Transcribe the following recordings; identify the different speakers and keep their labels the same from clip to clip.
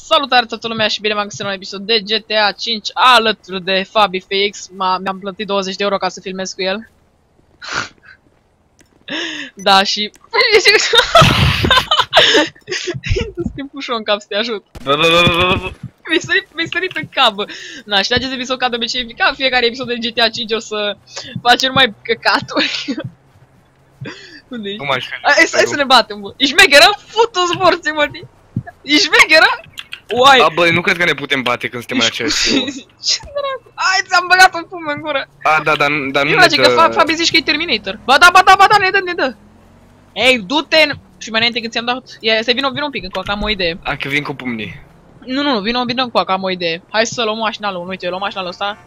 Speaker 1: Salutare toată lumea și bine v-am găsit la un episod de GTA 5 alături de Fabi FX. Mi-am plătit 20 de euro ca să filmez cu el. Da, și... Te-mi pușo în cap să te ajut. Mi-ai sărit în cap, bă. Na, și la acest episod, ca de obicei, ca fiecare episod de GTA 5 o să facem numai căcaturi. Unde ești? Hai să ne batem, bă. Ești șmecheră? Fut-o-ți morții, mă. Ești șmecheră? Uai!
Speaker 2: A, bă, nu cred că ne putem bate când suntem în aceeași.
Speaker 1: Ce dracu? Hai, ți-am băgat un pumn în gură.
Speaker 2: A, da, dar nu
Speaker 1: ne place că Fabi zici că e Terminator. Ba da, ne dă. Ei, du-te în... Și mai înainte când ți-am dat... Stai, vino un pic încoa, că am o idee.
Speaker 2: A, că vin cu pumnii.
Speaker 1: Nu, vino încoa, că am o idee. Hai să luăm mașina lui, uite, eu luăm mașina lui ăsta.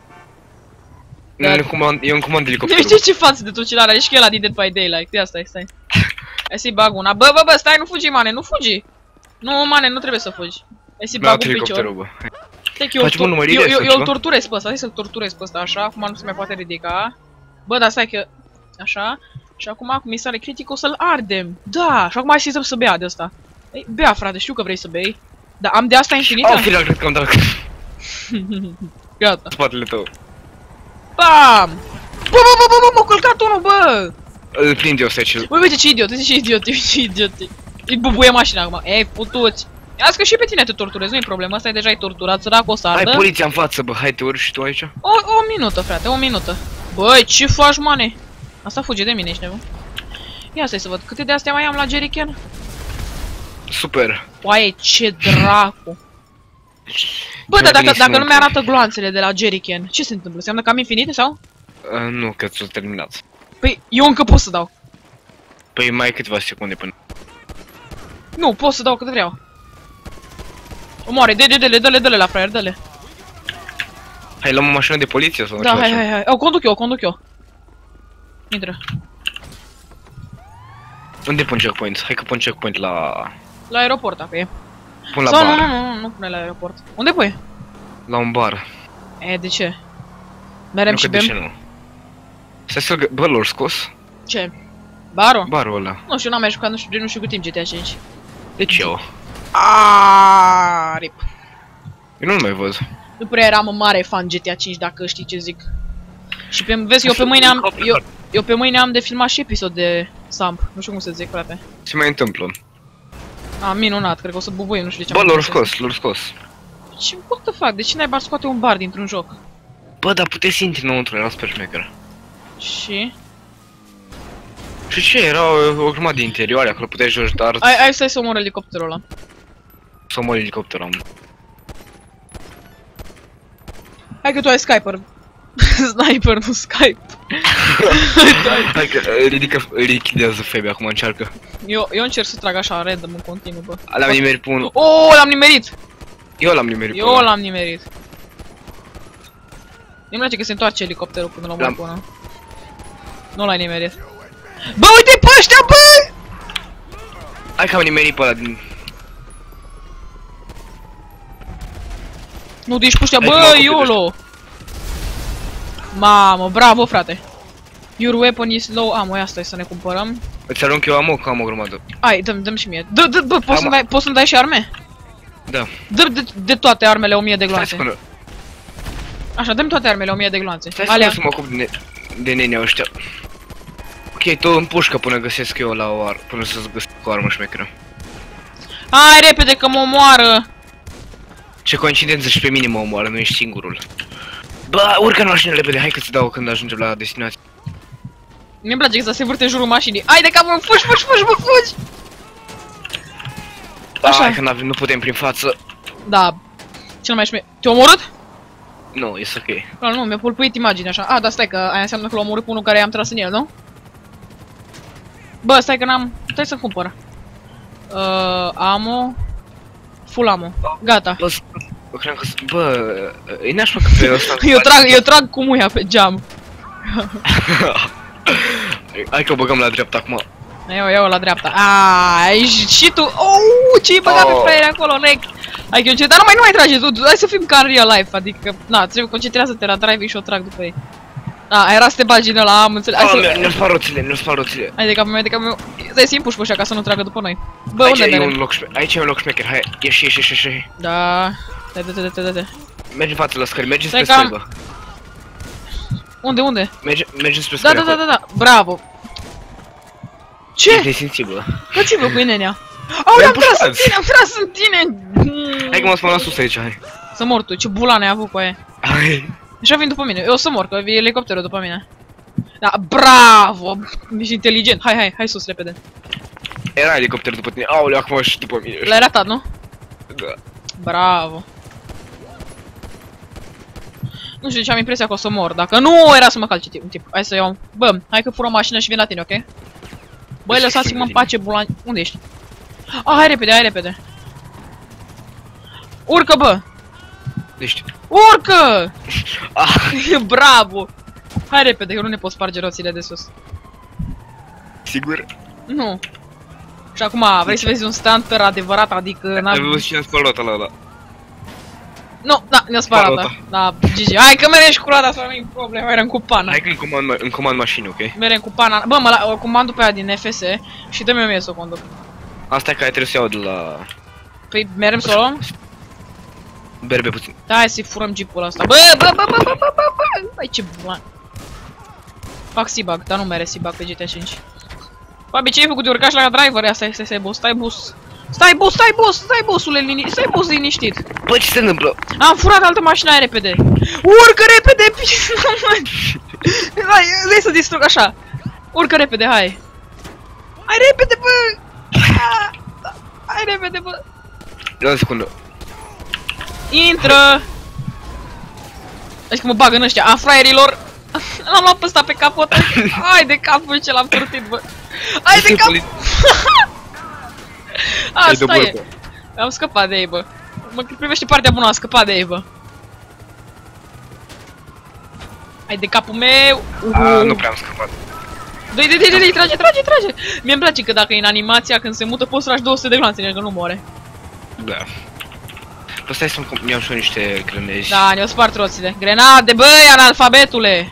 Speaker 2: Eu îmi comand elicopterul.
Speaker 1: Nu știu ce față de trucilare, ești că el a Dead by Daylight. Ia stai. Hai să-i bag una. Bă, stai, nu fugi, mane, nu fugi. Nu, mane, nu trebuie să fugi. Hai să-i bag un picior. Eu îl torturez pe ăsta, hai să-l torturez pe ăsta, așa, acum nu se mai poate ridica. Bă, dar stai că... Așa. Și acum, cum mi sare critic, o să-l ardem. Da, și acum hai să bea de ăsta. Ei, bea, frate, știu că vrei să bei. Dar am de asta infinită?
Speaker 2: Au, final, cred că am dat.
Speaker 1: Gata.
Speaker 2: Spatele tău.
Speaker 1: Bam! Bă, m-a călcat unul, bă!
Speaker 2: Îl prind eu, stai.
Speaker 1: Băi, uite ce idiot. Îi bubuie mașina acum. Ei, putuți. Las că și pe tine te torturezi, nu-i problemă, ăsta e deja torturat, sărac o să ardă.
Speaker 2: Hai poliția în față, bă, hai te urci și tu aici.
Speaker 1: O minută, frate, o minută. Băi, ce faci, mane? Asta fuge de mine, ești nebun. Ia stai să văd, câte de astea mai am la jerrycan?
Speaker 2: Super.
Speaker 1: Oaie, ce dracu. Bă, dar dacă nu mi-arată gloanțele de la jerrycan, ce se întâmplă? Înseamnă că am infinite sau?
Speaker 2: Nu, că ți-o terminat.
Speaker 1: Păi, eu încă pot să dau.
Speaker 2: Păi mai câteva secunde până.
Speaker 1: Nu, pot să dau cât vreau. Omoare, dă-le la fraier, dă-le.
Speaker 2: Hai, luăm o mașină de poliție sau
Speaker 1: da, hai. O conduc eu. Intră.
Speaker 2: Unde pun checkpoint? Hai că pun checkpoint la...
Speaker 1: La aeroport, dacă e.
Speaker 2: Pun la
Speaker 1: sau
Speaker 2: bar.
Speaker 1: Nu pune la aeroport. Unde pui?
Speaker 2: La un bar.
Speaker 1: De ce? Merem și bem?
Speaker 2: De ce nu? Stai să-l bă, l-or scos?
Speaker 1: Ce? Barul?
Speaker 2: Barul ăla.
Speaker 1: Nu știu, n-am mai jucat, nu știu cât timp GTA 5.
Speaker 2: Deci eu.
Speaker 1: Rip.
Speaker 2: Eu nu-l mai văd.
Speaker 1: Nu prea eram un mare fan GTA 5, dacă știi ce zic. Și vezi, eu pe mâine am de filmat și episod de Samp. Nu știu cum să zic, frate.
Speaker 2: Ce mai întâmplă?
Speaker 1: Minunat, cred că o să bubuim, nu știu de ce.
Speaker 2: Bă, l-or scos.
Speaker 1: Ce, what the fuck? De ce n-ai scoate un bar dintr-un joc?
Speaker 2: Bă, dar puteți să intri înăuntru, era super șmecher.
Speaker 1: Și?
Speaker 2: Și ce? Era o grămadă de interioare, acolo puteai joci de arți.
Speaker 1: Hai stai să omor elicopterul ăla.
Speaker 2: Să omor elicopterul.
Speaker 1: Hai că tu ai Skyper. Sniper, nu Skype.
Speaker 2: Hai că îl lichidează Fabi, acum încearcă.
Speaker 1: Eu încerc să trag așa random în continuu, bă.
Speaker 2: L-am nimerit pe unul.
Speaker 1: L-am nimerit!
Speaker 2: Eu l-am nimerit pe
Speaker 1: unul. Eu l-am nimerit. Nu-mi place că se întoarce elicopterul când l-am pe unul. Nu l-ai nimerit. Bă, uite pe ăștia, bă!
Speaker 2: Hai că am nimerit pe ăla din...
Speaker 1: Nu, deci pe ăștia, bă, YOLO! Mamă, bravo, frate! Your weapon is low ammo, ia stai să ne cumpărăm.
Speaker 2: Îți arunc eu ammo, că am o grămadă.
Speaker 1: Hai, dăm și mie. Bă, poți să-mi dai și arme?
Speaker 2: Da.
Speaker 1: Dă de toate armele 1000 de gloanțe. Așa, dă-mi toate armele 1000 de gloanțe.
Speaker 2: Stai să mă ocup de nenea ăștia. Ok, tu în pușcă până găsesc eu la o armă, până să-ți găsesc o armă șmecheră.
Speaker 1: Hai repede că mă omoară!
Speaker 2: Ce coincidență, și pe mine mă omoară, nu ești singurul. Bă, urcă în mașină repede, hai că ți dau când ajungem la destinație.
Speaker 1: Mi-mi place că se vârte în jurul mașinii. Hai de capul, fugi, bă, fugi!
Speaker 2: Așa. Hai că nu putem prin față.
Speaker 1: Da. Cel mai șmecher. Te-a omorât?
Speaker 2: Nu, e ok.
Speaker 1: Nu, mi-a pulpuit imaginea așa. Da, stai că aia înseamnă că l-a omorât pe unul care i-am tras în el, nu? Bă, stai că n-am... Stai să cumpăr. Ammo. Full ammo. Gata.
Speaker 2: Bă, e nașpa că pe ăsta...
Speaker 1: Eu trag cu muia pe geam.
Speaker 2: Hai că o băgăm la dreapta acum.
Speaker 1: Eu la dreapta. Și tu. Ce-i băgat pe fraiere acolo, nec. Hai că eu dar nu mai trage, hai să fim ca în real life, adică, na, trebuie concentrează-te la driving și o trag după ei. A, era să te bagi în ăla, am înțeles.
Speaker 2: Ne-o spar roțile, ne-o spar roțile.
Speaker 1: Hai de capul meu, de capul meu. Stai să-i împuși pe ăștia ca să nu tragă după noi. Bă, unde merem?
Speaker 2: Aici e un loc șmecher, hai, ieși.
Speaker 1: Da. Dă-te.
Speaker 2: Mergi în față la scări, mergi spre scări, bă.
Speaker 1: Unde?
Speaker 2: Mergi spre scări.
Speaker 1: Da, bravo. Ce?
Speaker 2: Te simți, bă.
Speaker 1: Bă, ce bă cu nenea? Aoleu, am tras în tine!
Speaker 2: Hai că mă spun la sus aici, hai.
Speaker 1: Să mor tu, ce bulan ai avut cu aia.
Speaker 2: Hai.
Speaker 1: Așa vin după mine, eu o să mor, că vine elicopterul după mine. Da, bravo! Ești inteligent, hai sus, repede.
Speaker 2: Era elicopterul după tine, aoleu, acum și după mine.
Speaker 1: L-ai ratat, nu?
Speaker 2: Da.
Speaker 1: Bravo. Nu știu de ce am impresia că o să mor, dacă nu era să mă calce un tip. Hai să iau. Bă, hai că fură mașina și vin la tine, ok? Băi, lăsați-mă în pace, bulan. Unde ești? Ah, hai repede. Urcă, bă!
Speaker 2: Ești.
Speaker 1: Urcă! Bravo! Hai repede, că nu ne pot sparge roțile de sus.
Speaker 2: Sigur?
Speaker 1: Nu. Și acum, vrei să vezi un stunter adevărat, adică...
Speaker 2: Ai văzut cine a spălat ăla?
Speaker 1: Nu, da, ne-a sparat, da. Da, GG. Hai că merem și cu roata, să nu e problema, merem cu pana.
Speaker 2: Hai că îmi comand mașini, ok?
Speaker 1: Merem cu pana. Bă, mă comand pe aia din FS și dă-mi mie să o conduc.
Speaker 2: Asta e care trebuie să iau de la...
Speaker 1: Păi, merem să o luăm?
Speaker 2: Berbe puțin.
Speaker 1: Da, hai să-i furăm jeepul ăsta. Bă! Băi, ce blan. Fac C-Bug, dar nu mere C-Bug pe GTA 5. Fabi, ce ai făcut de urcaș la driver? Ia, stai, boss, stai, boss, liniștit.
Speaker 2: Bă, ce se întâmplă?
Speaker 1: Am furat altă mașină, hai repede. Urcă repede! Hai să distrug așa. Urcă repede, hai. Hai repede, bă! Hai repede, bă!
Speaker 2: Ia o secundă.
Speaker 1: Intră! Deci că mă bag în ăștia, a fraierilor! L-am luat pe ăsta pe capot. Hai de capul ce l-am curtit, bă! Hai de cap! Asta e! Am scăpat de ei, bă! Mă privește partea bună, am scăpat de ei, bă! Hai de capul meu!
Speaker 2: Nu prea am scăpat.
Speaker 1: Dă-i, trage! Mie-mi place că dacă e în animația, când se mută, poți să tragi 200 de glanțe, că nu moare.
Speaker 2: Da. Păi stai să-mi iau și eu niște grenezi.
Speaker 1: Da, ne-o spart roțile. Grenade, băi, analfabetule!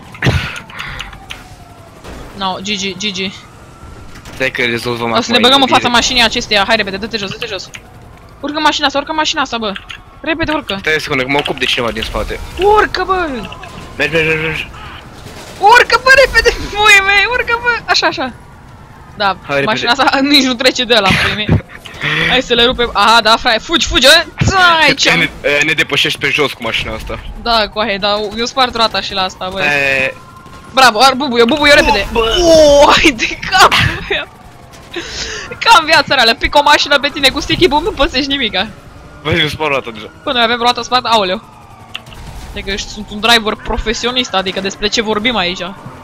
Speaker 1: No, GG.
Speaker 2: Stai că rezolvăm acum.
Speaker 1: O să ne băgăm în fața mașinii acesteia. Hai repede, dă-te jos. Urcă mașina asta, bă. Repede, urcă.
Speaker 2: Stai o secundă, că mă ocup de cineva din spate.
Speaker 1: Urcă, bă!
Speaker 2: Mergi.
Speaker 1: Urcă, bă, repede, puii mei, urcă, bă! Așa. Da, hai, mașina asta nici nu trece de ăla, puii mei. Hai să le rupem. Aha, da, frate, fugi,
Speaker 2: ne depășești pe jos cu mașina asta.
Speaker 1: Da, cu aia, da, eu spart roata și la asta, bă. Bravo, bubuie, repede. Hai de cap! Ca în viața reală, pic o mașină pe tine cu sticky boom, nu pățești nimica.
Speaker 2: Băi, eu spart roata deja.
Speaker 1: Bă, noi avem roata spart, aoleu. Adică sunt un driver profesionist, adică despre ce vorbim aici.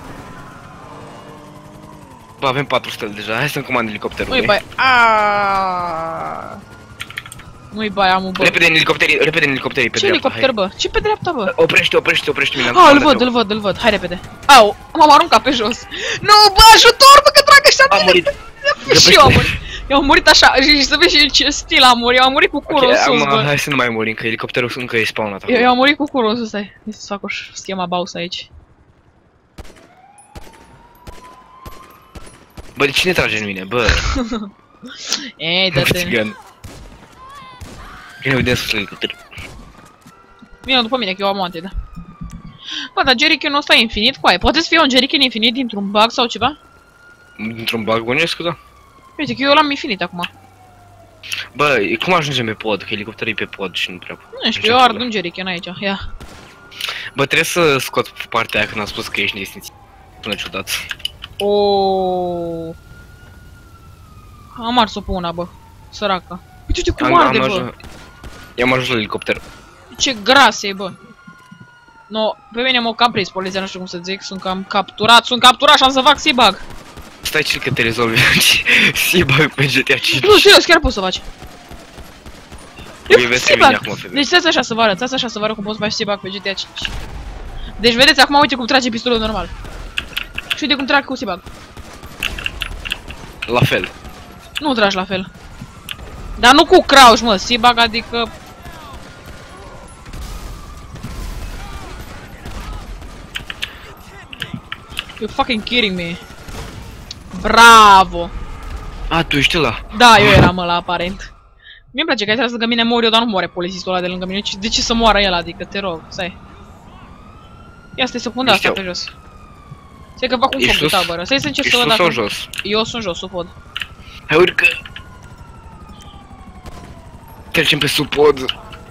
Speaker 2: Bă, avem 4 stele deja, hai să-mi comand elicopterul.
Speaker 1: Nu-i bai, nu-i bai, am un bă.
Speaker 2: Repede în elicopterii pe dreapta.
Speaker 1: Ce elicopter, bă? Ce pe dreapta, bă?
Speaker 2: Oprește-mi.
Speaker 1: Îl văd, hai repede. Au, m-am aruncat pe jos. Nu, bă, ajutor, bă, că trag ăștia.
Speaker 2: Am murit.
Speaker 1: Și eu am murit. Eu am murit așa, și să vezi și ce stil am murit. Eu am murit cu curul în sus, bă.
Speaker 2: Hai să nu mai murim, că elicopterul încă e spawnat acolo.
Speaker 1: Eu am murit cu curul în sus, stai. Hai să fac o schema baus aici.
Speaker 2: Bă, de cine trage în mine, bă?
Speaker 1: Ei, dă-te.
Speaker 2: Ia vedem sus la elicopter.
Speaker 1: Vino după mine, că eu am moante, da. Bă, dar jerrycan-ul ăsta e infinit? Cu aia, poate să fie un jerrycan infinit dintr-un bug sau ceva?
Speaker 2: Dintr-un bug bănuiesc, da?
Speaker 1: Uite, că eu l-am infinit acum.
Speaker 2: Bă, cum ajungem pe pod? Că elicopterul e pe pod și nu prea...
Speaker 1: Nu știu, eu ard un jerrycan aici, ia.
Speaker 2: Bă, trebuie să scot partea aia când am spus că ești nesimțit. Până ciudat.
Speaker 1: Oooo. Am ars-o pe una, bă. Săraca. Uite cum arde, bă.
Speaker 2: I-am ajuns la elicopter.
Speaker 1: Ce gras e, bă. No, pe mine m-au cam prins poliția, nu știu cum să zic. Sunt cam capturat, și am să fac C-Bug.
Speaker 2: Stai că te rezolvi C-Bug pe GTA 5.
Speaker 1: Nu, serios, chiar poți să faci.
Speaker 2: C-Bug.
Speaker 1: Deci stați așa să vă arăt, cum poți să faci C-Bug pe GTA 5. Deci vedeți, acum uite cum trage pistolul normal. Și uite cum trag cu C-Bug.
Speaker 2: La fel.
Speaker 1: Nu tragi la fel. Dar nu cu crouch, mă, C-Bug, adică... You're fucking kidding me. Bravo!
Speaker 2: A, tu ești ăla?
Speaker 1: Da, eu eram ăla, aparent. Mie-mi place că ai tras lângă mine, mor eu, dar nu moare polițistul ăla de lângă mine. De ce să moară el, adică, te rog, stai. Ia stai să pun de asta pe jos. Stai că fac un foc de tabără. Stai să încerc să văd dacă...
Speaker 2: Ești sus sau jos?
Speaker 1: Eu sunt jos, sub pod.
Speaker 2: Hai, urcă! Trecem pe sub pod.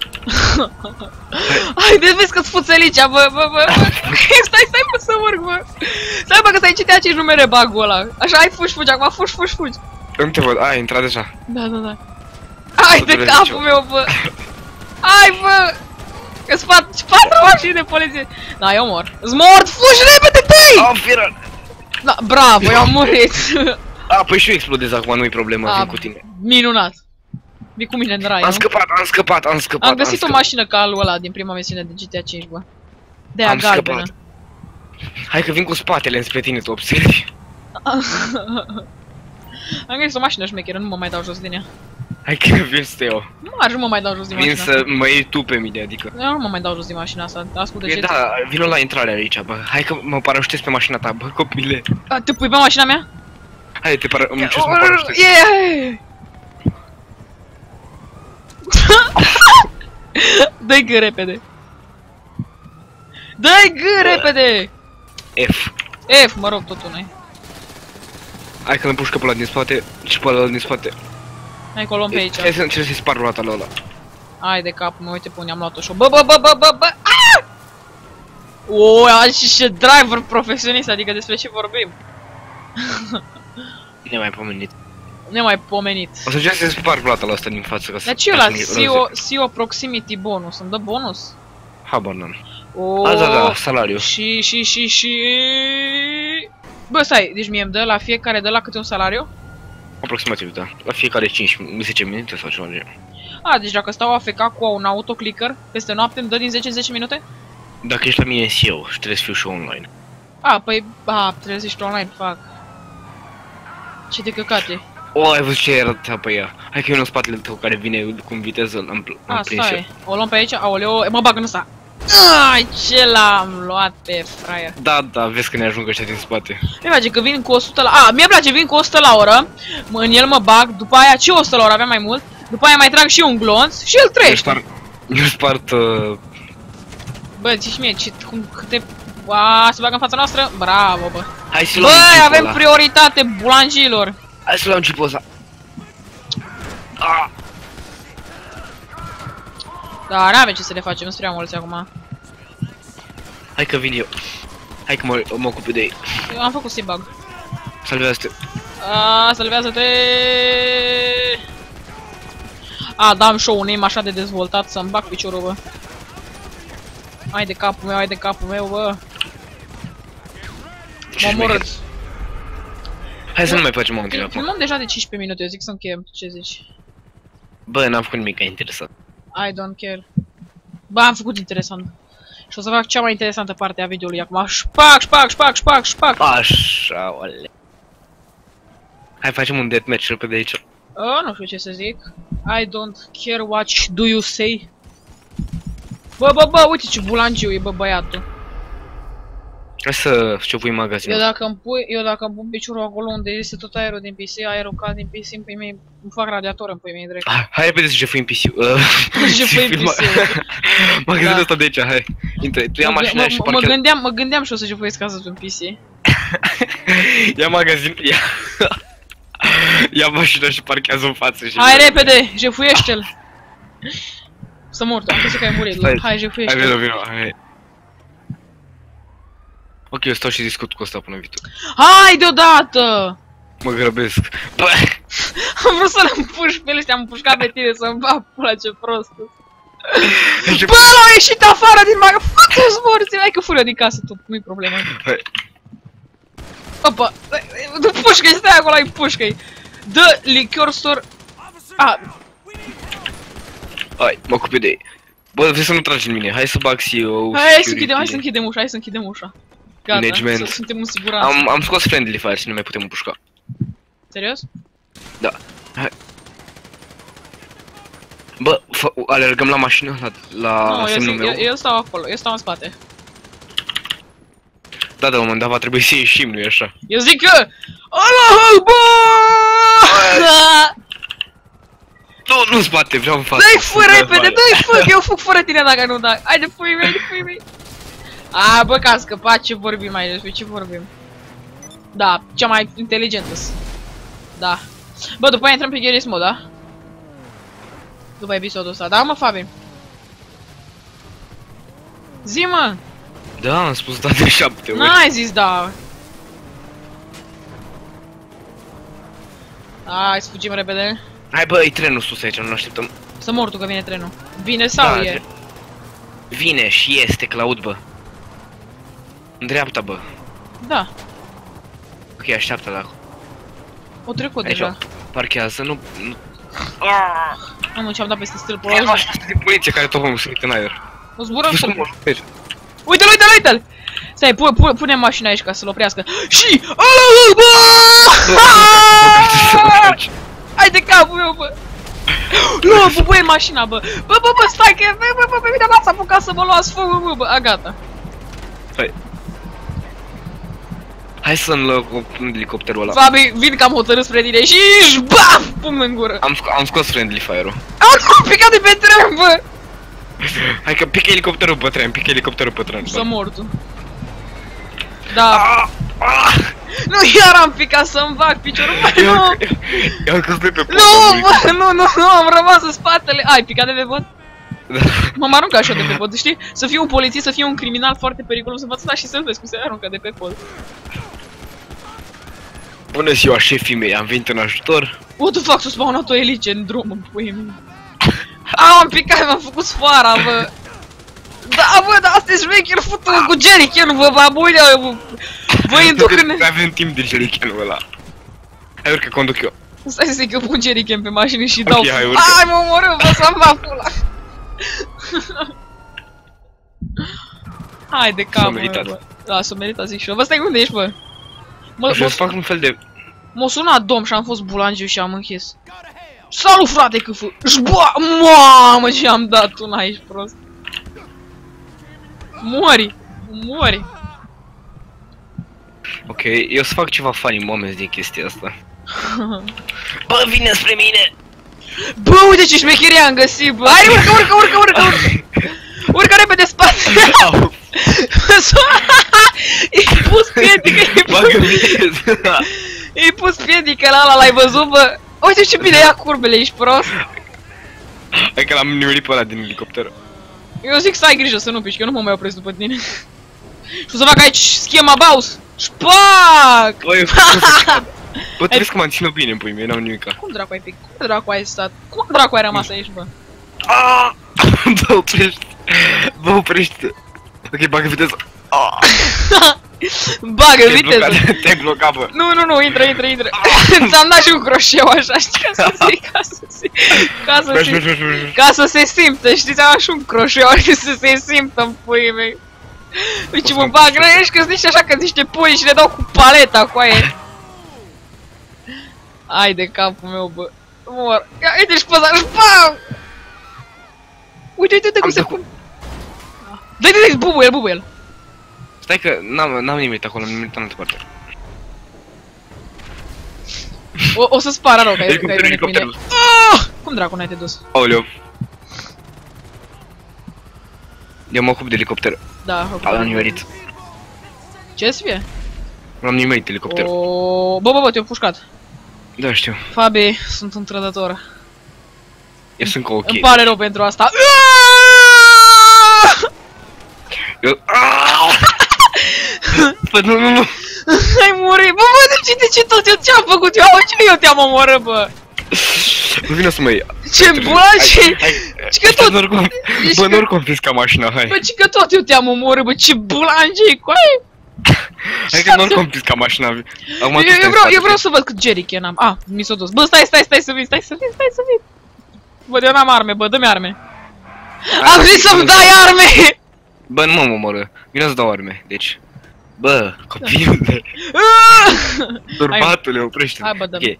Speaker 1: Haide, vezi că-ți fuțelicea, bă. Stai bă să urc, bă. Stai bă că stai citea 5 numere bug-ul ăla. Așa, hai fugi, acum fugi.
Speaker 2: Nu te văd, ai intrat deja.
Speaker 1: Da. Hai de capul meu, bă. Hai, bă. Că-s 4 mașini de poliție. Da, eu mor. Îți mort, fugi repede, dă-i!
Speaker 2: Oh, firan!
Speaker 1: Da, bravo, eu am murit.
Speaker 2: A, păi și eu explodez acum, nu-i problemă, vin cu tine.
Speaker 1: Minunat. Vii cu mine în rai,
Speaker 2: Am scăpat.
Speaker 1: Am găsit o mașină ca lui ăla din prima misiune de GTA 5, bă. De-aia galbenă.
Speaker 2: Hai că vin cu spatele înspre tine, tu observi.
Speaker 1: Am găsit o mașină șmecheră, nu mă mai dau jos din ea.
Speaker 2: Hai că vin să te iau.
Speaker 1: Nu mă mai dau jos din mașina asta.
Speaker 2: Vin să mă iei tu pe mine, adică.
Speaker 1: Eu nu mă mai dau jos din mașina asta, ascultă ce.
Speaker 2: Da, vino la intrare aici, bă. Hai că mă parașutez pe mașina ta, bă, copile.
Speaker 1: Te pui pe mașina mea?
Speaker 2: Hai, mă parașutez.
Speaker 1: Dă-i gâ repede. Dă-i gâ repede. F, mă rog, tot una.
Speaker 2: Hai că l-împușcă pe ăla din spate și pe ăla din spate.
Speaker 1: Hai că o luăm pe aici.
Speaker 2: Trebuie să-i spar roata la ăla.
Speaker 1: Hai de capul meu, uite pune, am luat-o și o. Bă! O, și ce driver profesionist, adică despre ce vorbim? Nemaipomenit.
Speaker 2: O să încerc să sparg roata la asta din față ca să...
Speaker 1: Dar ce e ăla? CEO Proximity Bonus, îmi dă bonus?
Speaker 2: Habar n-am. Da, salariu.
Speaker 1: Și... Bă, stai, deci mie îmi dă la fiecare, dă la câte un salariu?
Speaker 2: Aproximativ, da. La fiecare 5-10 minute sau ceva de genul.
Speaker 1: A, deci dacă stau AFK cu un autoclicker peste noapte îmi dă din 10 în 10 minute?
Speaker 2: Dacă ești la mine în CEO și trebuie să fiu și online.
Speaker 1: A, păi, trebuie să ești online, fac. Ce de căcate.
Speaker 2: O, ai văzut ce era pe ea. Hai că e unul în spatele tău care vine cu viteză, l-am prins eu.
Speaker 1: O luăm pe aici, aoleo, mă bag în ăsta. Ai, ce l-am luat pe fraier.
Speaker 2: Da, vezi că ne ajung ăștia din spate.
Speaker 1: Mi-e place că vin cu 100 la... mie-mi place, vin cu 100 la oră, în el mă bag, după aia ce 100 la oră, aveam mai mult, după aia mai trag și un glonț și el trăiește.
Speaker 2: Eu spart...
Speaker 1: Bă, zici mie, câte... se bagă în fața noastră? Bravo, bă.
Speaker 2: Hai să luăm
Speaker 1: Băi, avem prioritate, bulangilor.
Speaker 2: Hai să luăm jeepul ăsta.
Speaker 1: Da, n-avem ce să le facem, sunt prea mulți acum.
Speaker 2: Hai că vin eu. Hai că mă ocup de ei.
Speaker 1: Eu am făcut C-bug.
Speaker 2: Salvează-te.
Speaker 1: Salvează-te! Da, am și un aim așa de dezvoltat să-mi bag piciorul, bă. Hai de capul meu, bă. M-am omorât.
Speaker 2: Hai să nu mai facem mountain acum.
Speaker 1: Filmăm deja de 15 minute, eu zic să încheiem, ce zici?
Speaker 2: Bă, n-am făcut nimic interesant.
Speaker 1: I don't care. Bă, am făcut interesant. Și o să fac cea mai interesantă parte a videoului acum. Șpac!
Speaker 2: Așa, ole. Hai facem un deathmatch repede aici.
Speaker 1: Nu știu ce să zic. I don't care what do you say. Bă, uite ce bulangiu e, bă, băiatul.
Speaker 2: Hai să pui magazinul.
Speaker 1: Eu dacă îmi pun piciorul acolo unde este tot aerul din PC, aerul cald din PC, îmi fac radiator în pui mei direct.
Speaker 2: Hai repede să jefuim PC-ul.
Speaker 1: Jefuim PC-ul.
Speaker 2: Magazinul ăsta de aici, hai. Intră, tu ia mașina și parchează.
Speaker 1: Mă gândeam și o să jefuiesc ca să-ți un PC.
Speaker 2: Ia magazinul, ia mașina și parchează în față și...
Speaker 1: Hai repede, jefuiește-l. Să mor, am crezut că ai murit. Hai, jefuiește-l.
Speaker 2: Hai, vino, hai. Ok, eu stau și discut cu ăsta până viitor.
Speaker 1: Hai deodată!
Speaker 2: Mă grăbesc. Bă!
Speaker 1: Am vrut să-l împușc pe el și te-am împușcat pe tine să-mi bag pula, ce prostă. Bă, l-au ieșit afară din magazin. Fă-ți morți, hai că fur eu din casă tot, nu-i problemă.
Speaker 2: Hai.
Speaker 1: Opa, du pușcă-i, stai acolo, ai pușcă-i. Dă liquor store.
Speaker 2: Hai, mă ocup de ei. Bă, vrei să nu tragi în mine, hai să bag CEO.
Speaker 1: Hai să închidem ușa, Gata,
Speaker 2: management.
Speaker 1: Suntem în siguranță.
Speaker 2: Am scos friendly fire și nu mai putem împușca.
Speaker 1: Serios?
Speaker 2: Da. Hai. Bă, alergăm la mașină, la semnul meu.
Speaker 1: Eu stau acolo, eu stau în spate.
Speaker 2: Da, la un moment dat va trebui să ieșim, nu-i așa?
Speaker 1: Eu zic că... Allah Akbar!
Speaker 2: Nu, nu spate, vreau în față.
Speaker 1: Dă-i fă repede, dă-i fă, eu fug fără tine dacă nu dai. Haide, pui mei, pui mei. A, bă, că am scăpat, ce vorbim mai despre ce vorbim? Da, cea mai inteligentă. Da. Bă, după aia intrăm pe Garry's Mod, da? După episodul ăsta, da, mă, Fabi? Zi, mă!
Speaker 2: Da, am spus da de 7 ori.
Speaker 1: N-ai zis da. Hai să fugim repede.
Speaker 2: Hai, bă, e trenul sus aici, nu așteptăm.
Speaker 1: Să mor tu că vine trenul. Vine sau
Speaker 2: Da,
Speaker 1: e?
Speaker 2: Vine și este, Claud, bă. În dreapta, bă.
Speaker 1: Da.
Speaker 2: Ok, așteaptă-l acolo.
Speaker 1: O trecut
Speaker 2: Aici,
Speaker 1: deja.
Speaker 2: parchează, nu...
Speaker 1: Mamă, ce-am dat peste stâlpul
Speaker 2: E
Speaker 1: ăla.
Speaker 2: așa de poliție care tot mă sărit în aer.
Speaker 1: O zburăm stâlpul.
Speaker 2: Uite-l!
Speaker 1: Uite-l, uite-l, uite-l! Stai, pune mașina aici ca să-l oprească. Și... Allah Akbar! Hai de capul meu, bă! Lua, bă, bă, e mașina, bă! Bă, stai că... Bă, pe mine m-ați apucat să mă luați foc, bă, a, gata.
Speaker 2: Hai să înlocuim elicopterul ăla.
Speaker 1: Fabi, vin că am hotărât spre tine și baf! Pum în gură.
Speaker 2: Am scos friendly fire-ul.
Speaker 1: Am picat de pe tren, bă!
Speaker 2: Hai că pică elicopterul pe tren, pică elicopterul pe tren.
Speaker 1: Să mor tu. Da. Nu, iar am picat să-mi bag piciorul, bă, nu!
Speaker 2: Eu am căzut de pe pod.
Speaker 1: Nu, bă, nu, am rămas în spatele. Ai picat de pe pod?
Speaker 2: Da.
Speaker 1: M-am aruncat așa de pe pod, știi? Să fiu un polițist, să fiu un criminal foarte periculos, să învăț și să-l vezi cum se aruncă de pe pod.
Speaker 2: Bună ziua, șefii mei, am venit în ajutor.
Speaker 1: What the fuck, s-a spawnat o elice în drum, în puii mei. Am picat, m-am făcut sfoara, bă. Da, bă, dar asta e șmecher, fută cu jerrycan, bă, babuia, bă. Vă induc în...
Speaker 2: Avem timp de jerrycan-ul ăla. Hai, urcă, conduc eu.
Speaker 1: Stai să zic că eu pun jerrycan pe mașină și dau...
Speaker 2: hai, urcă.
Speaker 1: Ai, mă omorâ, bă, să-mi va pula. Hai de capul meu, bă. Da, s-o meritat, zic și eu. Bă, stai, unde ești, bă?
Speaker 2: Să fac un fel de...
Speaker 1: M-a sunat Dom și am fost bulangiu și am închis. Salut, frate, câfă! Jba! Mamă, ce am dat una aici, prost. Mori! Mori!
Speaker 2: Ok, eu să fac ceva funny moments din chestia asta. Bă, vine spre mine!
Speaker 1: Bă, uite ce șmecherie am găsit, bă! Hai, urcă! Urcă repede spate! I-ai pus piedică, i-ai pus piedică la ăla, l-ai văzut, bă? Uite ce bine ia curbele, ești prost!
Speaker 2: Hai că l-am nimerit pe ăla din elicopter.
Speaker 1: Eu zic să ai grijă să nu pici, că eu nu mă mai opresc după tine. Și o să fac aici schema Baus! Șpac!
Speaker 2: Bă, trebuie să mă țină bine în pui mei, n-am nimica.
Speaker 1: Cum dracu ai pic? Cum dracu ai stat? Cum dracu ai rămas aici, bă?
Speaker 2: Bă, oprește! Bă, oprește! Ok, bagă viteză!
Speaker 1: Bagă viteză!
Speaker 2: Te-ai blocat, bă!
Speaker 1: Nu, intră! Ți-am dat și un croșeu așa, știi, ca să se simtă, știi, ți-am dat și un croșeu să se simtă în puii mei. Uite, mă bag, ești că-s nici așa că niște pui și le dau cu paleta cu aia. Ai de capul meu, bă. Mor. Ia, uite-și poza, bam! Uite cum se pune. Dă-i, bubuie el.
Speaker 2: Stai că n-am nimerit acolo, am nimerit în altă parte.
Speaker 1: O să-ți pară rău că ai venit cu mine. Cum dracu n-ai te dus?
Speaker 2: Aoleu. Eu mă ocup de elicopter.
Speaker 1: Da,
Speaker 2: l-am nimerit.
Speaker 1: Ce-ți fie?
Speaker 2: L-am nimerit elicopterul.
Speaker 1: Bă, te-au pușcat.
Speaker 2: Da, știu.
Speaker 1: Fabi, sunt un trădător.
Speaker 2: Eu sunt ca ok.
Speaker 1: Îmi pare rău pentru asta.
Speaker 2: Bă, nu.
Speaker 1: Ai murit, bă, de ce tot eu ce-am făcut eu? Ce eu te-am omorât, bă?
Speaker 2: Nu vine să mă iei.
Speaker 1: Ce bulaci!
Speaker 2: Bă, nu-ori confisca mașina, hai.
Speaker 1: Bă, ci că tot eu te-am omorât, bă, ce bulange-i, coaie!
Speaker 2: Hai că nu-ori confisca mașina.
Speaker 1: Eu vreau să văd cât jerrycan am. Ah, mi s-a dus. Bă, stai să vin. Bă, eu n-am arme, bă, dă-mi arme. Am zis să-mi dai arme!
Speaker 2: Bă, nu mă omoră. Vine să dau arme, deci. Bă, copilule. Bărbatule, oprește-te.
Speaker 1: Hai, bă, dă-mi.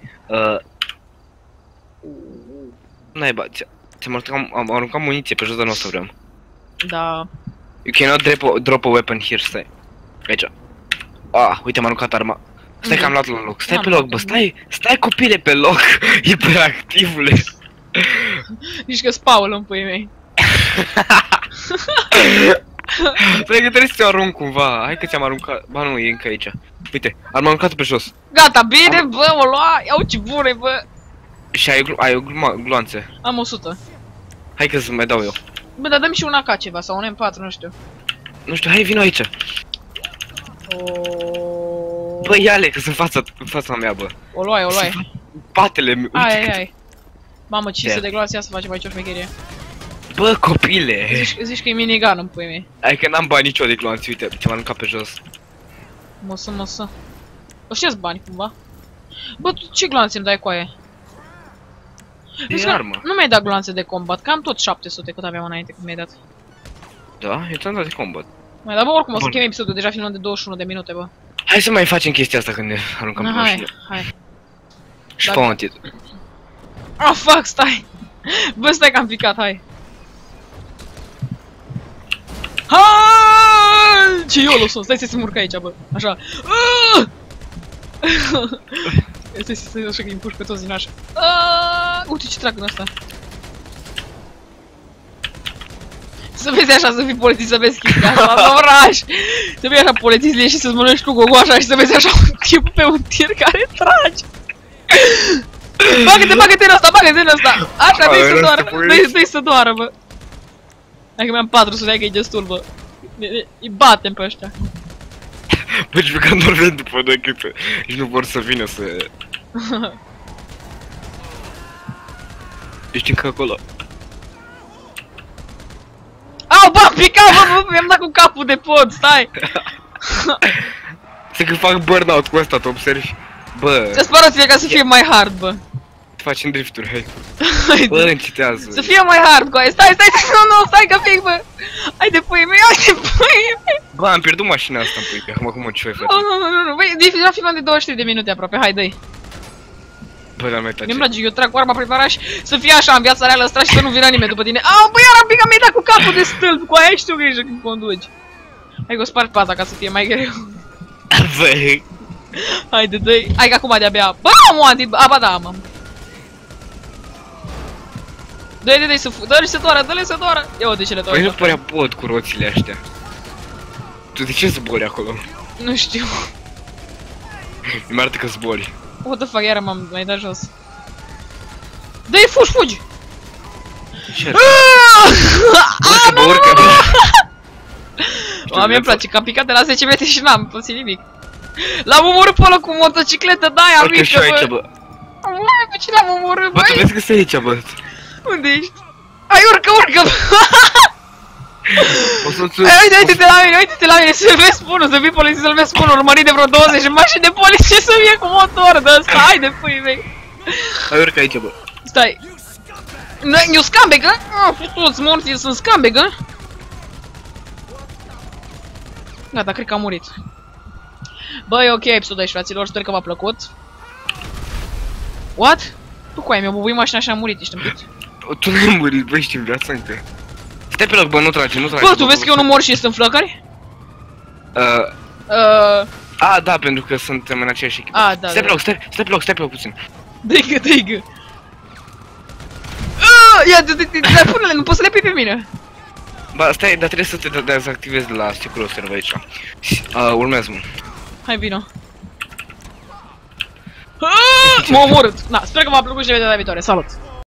Speaker 2: Naiba, am aruncat muniție pe jos, dar nu o să vreau.
Speaker 1: Da.
Speaker 2: You cannot drop a weapon here, stai. Aici. Uite, m-a aruncat arma. Stai că am luat la loc. Stai pe loc, bă, stai copile pe loc. Hiperactivule.
Speaker 1: Nici că spaul în puii mei.
Speaker 2: Stai că trebuie să te arunc cumva. Hai că ți-am aruncat. Ba nu, e încă aici. Uite, am aruncat pe jos.
Speaker 1: Gata, bine, bă, o lua. Iau ce bune, bă.
Speaker 2: Și ai gloanțe.
Speaker 1: Am 100.
Speaker 2: Hai că să mai dau eu.
Speaker 1: Bă, dar dă-mi și un AK ceva, sau un M4, nu știu.
Speaker 2: Nu știu, hai vino aici. Bă, ia-le, că sunt în fața mea, bă.
Speaker 1: O luai, o luai.
Speaker 2: Patele meu.
Speaker 1: Ai. Mamă, 500 de gloanțe, ia să facem aici o șmecherie.
Speaker 2: Bă, copile!
Speaker 1: Zici că e minigun în puii mei.
Speaker 2: Hai că n-am bani nicio de gloanțe, uite, ți-am aruncat pe jos.
Speaker 1: Măsă. Ăștia-s bani, cumva. Bă, tu ce gloanțe îmi dai cu aia?
Speaker 2: E armă.
Speaker 1: Nu mi-ai dat gloanțe de combat, că am tot 700 cât aveam înainte când mi-ai dat.
Speaker 2: Da? Eu ți-am dat de combat.
Speaker 1: Mai da, bă, oricum o să chem episodul, deja filmăm de 21 de minute, bă.
Speaker 2: Hai să mai facem chestia asta când ne aruncăm pe mașină.
Speaker 1: Hai.
Speaker 2: Și fă un titlu.
Speaker 1: Ah, fuck, stai! Bă, stai că am picat, hai! Hai! Ce iolo sunt, stai să-ți urc aici, bă, așa. Stai așa că îi împuși pe toți din așa. Uite ce trag în ăsta. Să vezi așa, să fii polițist, să vezi chestia asta, la oraș! Să fii așa polițist și să-ți mănânci cu gogoașa și să vezi așa un tip pe un tir care trage! Bagă-te în ăsta, bagă-te în ăsta! Așa, dă-i să doară, dă-i să doară, bă! Hai că mi-am 400, hai că e destul, bă! Îi batem pe ăștia!
Speaker 2: Bă, și pe că nu vin după noi câte, și nu vor să vină să... Ești încă acolo.
Speaker 1: Au, bă, am picat, bă, mi-am dat cu capul de pod, stai!
Speaker 2: Să că fac burnout cu ăsta, te observi? Bă...
Speaker 1: Ce sparați-le ca să fie mai hard, bă!
Speaker 2: Facem drifturi, hai. Bă, încitează.
Speaker 1: Să fie mai hard cu aia, stai, nu, stai că pic, bă! Hai de puii mei, hai de puii mei!
Speaker 2: Bă, am pierdut mașina asta în puii, acum ce voi face?
Speaker 1: Nu, băi, deja filmăm de 23 de minute aproape, hai, dă-i!
Speaker 2: Bă, dar mai tace.
Speaker 1: Mi-mi place, eu trag cu arma prin oraș, să fie așa în viața reală ăsta și să nu vină nimeni după tine. Au, bă, iar am picat, mi-ai dat cu capul de stâlp, cu aia și tu grijă când conduci. Hai că o sparg pata ca să fie mai greu.
Speaker 2: Bă.
Speaker 1: Haide, dă-i, hai că acum de-abia, bă, am o anti, ba da, am. Dă-i să doară, dă-le să doară. Ia uite ce le doară.
Speaker 2: Păi nu părea pot cu roțile astea. Tu de ce zbori acolo?
Speaker 1: Nu știu.
Speaker 2: Mi arată că zbori.
Speaker 1: What the fuck, iară m-am mai dat jos. Dă-i, fugi!
Speaker 2: Ce? Urcă.
Speaker 1: Mie îmi place că am picat de la 10 metri și n-am pățit nimic. L-am omorât pe ăla cu motocicletă, da-aia mică, bă! Pe cine l-am omorât, băi?
Speaker 2: Bă, tu vezi că stai aici, bă!
Speaker 1: Unde ești? Hai, urcă! Uite-te la mine, să vezi spawn-ul, să fii polițist, să-l vezi spawn-ul urmărit de vreo 20 mașini de poliție să vie cu motor de ăsta, haide, puii mei!
Speaker 2: Hai, urcă aici, bă!
Speaker 1: Stai! Eu scumbag, a? Toți morții sunt scumbag, a? Gata, cred că am murit. Bă, e ok episodul aici, fraților, sper că v-a plăcut. What? Tu cu aia mi-a bubuit mașina și am murit, ești împit?
Speaker 2: Tu nu ai murit, bă, ești în viața încă. Stai pe loc, bă, nu trage.
Speaker 1: Bă, tu vezi că eu nu mor și sunt în flăcări?
Speaker 2: A, da, pentru că suntem în aceeași echipă.
Speaker 1: A, da,
Speaker 2: stai pe loc puțin.
Speaker 1: Dă-i-gă. Ia, pune-le, nu poți să le pui pe mine.
Speaker 2: Ba, stai, dar trebuie să te dezactivezi de la sticul server aici. Urmează-mă.
Speaker 1: Hai, vino. M-a omorât. Na, sper că v-a plăcut și ne vedem data viitoare. Salut!